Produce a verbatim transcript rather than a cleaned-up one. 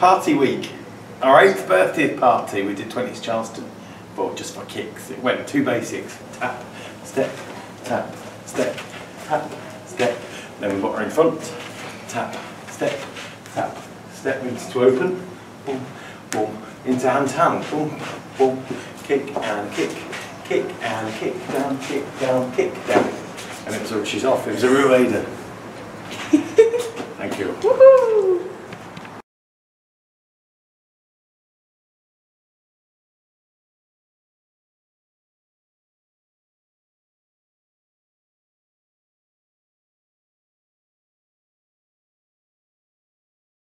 party week. Our eighth birthday party, we did twenties Charleston, but just for kicks. It went two basics: tap, step, tap, step, tap, step. Then we got her in front, tap, step, tap, step into to open, boom, boom, into hand to hand, boom, boom, kick and kick, kick and kick down, kick down, kick down. And it was a, she's off. It was a real aider. Thank you. Woohoo!